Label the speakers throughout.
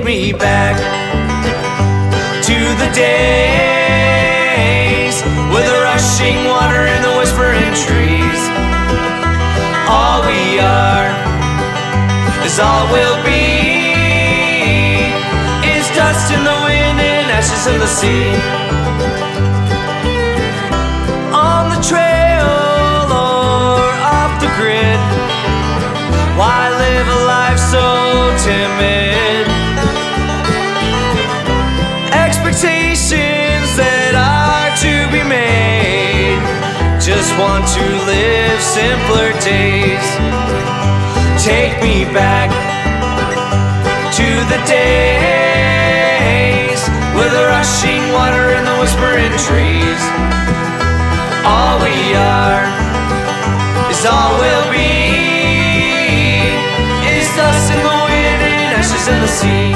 Speaker 1: me back to the days with the rushing water and the whispering trees. All we are is all we'll be, is dust in the wind and ashes in the sea. On the trail or off the grid, why live a life so timid? Expectations that are to be made, just want to live simpler days. Take me back to the days with the rushing water and the whispering trees. All we are is all we'll be, is dust in the wind and ashes in the sea.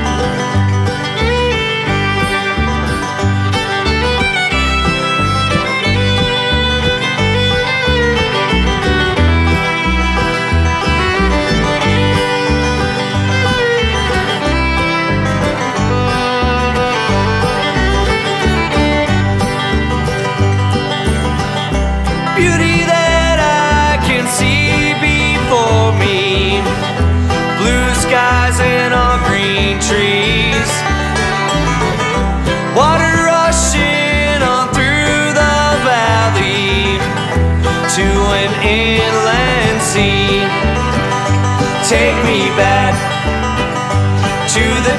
Speaker 1: Beauty that I can see before me, blue skies and all green trees, water rushing on through the valley to an inland sea. Take me back to the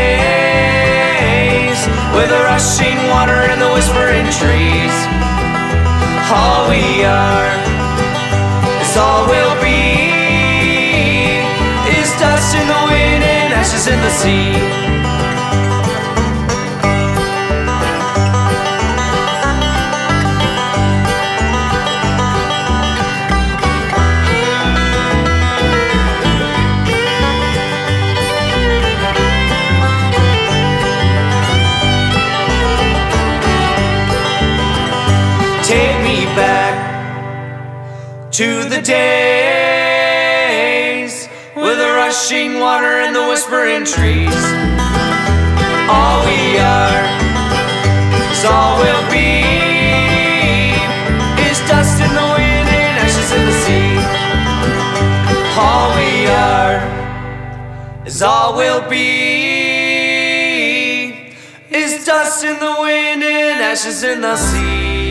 Speaker 1: days with the rushing water and the whispering trees. All we are is all we'll be, is dust in the wind and ashes in the sea. Take me back to the days with the rushing water and the whispering trees. All we are is all we'll be, is dust in the wind and ashes in the sea. All we are is all we'll be, is dust in the wind and ashes in the sea.